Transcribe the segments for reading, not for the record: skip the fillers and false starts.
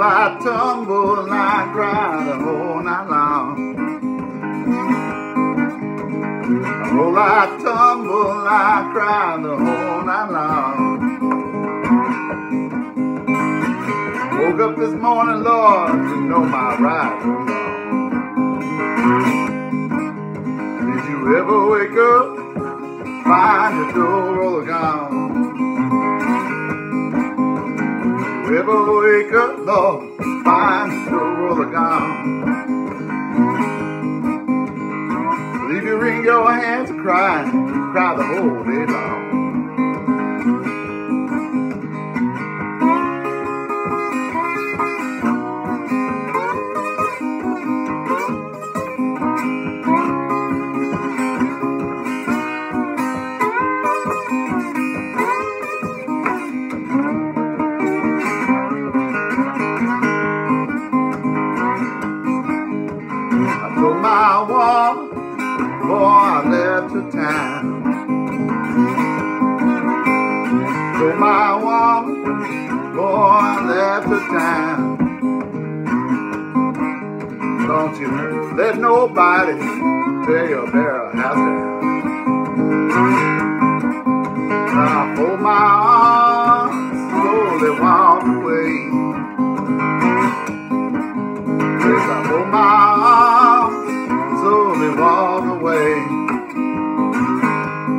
I tumble and I cry the whole night long. I roll, I tumble and I cry the whole night long. Woke up this morning, Lord, you know my right from wrong. Did you ever wake up, find your door roller gone? Did you ever wake up, Lord, find your door roller gone? Leave you wring your hands and cry the whole day long. I told my woman, boy, I left the town. Told my woman, boy, I left the town. Don't you let nobody tear your bare house down. I fold my arms, slowly walk away. Yes, I fold my arms, slowly walk away.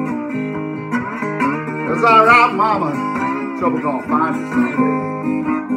That's all right, mama. Trouble gonna find you someday.